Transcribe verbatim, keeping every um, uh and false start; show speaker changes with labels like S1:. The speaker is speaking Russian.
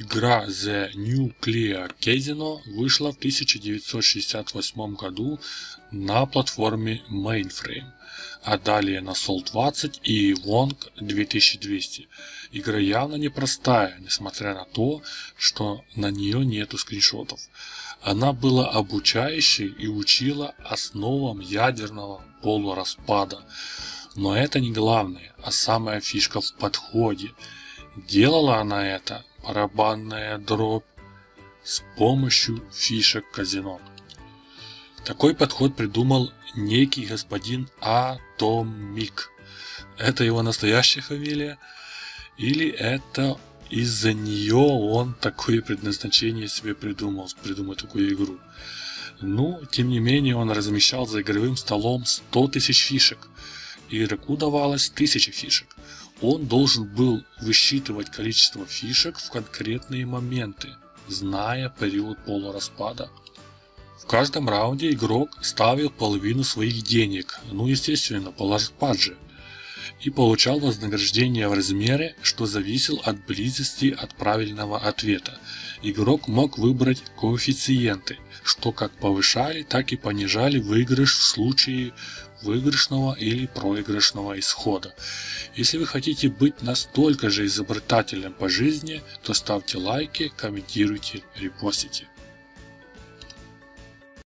S1: Игра The Nuclear Casino вышла в тысяча девятьсот шестьдесят восьмом году на платформе Mainframe, а далее на Сол двадцать и Wong две тысячи двести. Игра явно непростая, несмотря на то, что на нее нету скриншотов. Она была обучающей и учила основам ядерного полураспада. Но это не главное, а самая фишка в подходе. Делала она это, барабанная дробь, с помощью фишек казино. Такой подход придумал некий господин Атомик. Это его настоящая фамилия? Или это из-за нее он такое предназначение себе придумал, придумал такую игру? Ну, тем не менее, он размещал за игровым столом сто тысяч фишек. Игроку давалось тысяча фишек. Он должен был высчитывать количество фишек в конкретные моменты, зная период полураспада. В каждом раунде игрок ставил половину своих денег, ну естественно, полураспад же, и получал вознаграждение в размере, что зависел от близости от правильного ответа. Игрок мог выбрать коэффициенты, что как повышали, так и понижали выигрыш в случае выигрышного или проигрышного исхода. Если вы хотите быть настолько же изобретательным по жизни, то ставьте лайки, комментируйте, репостите.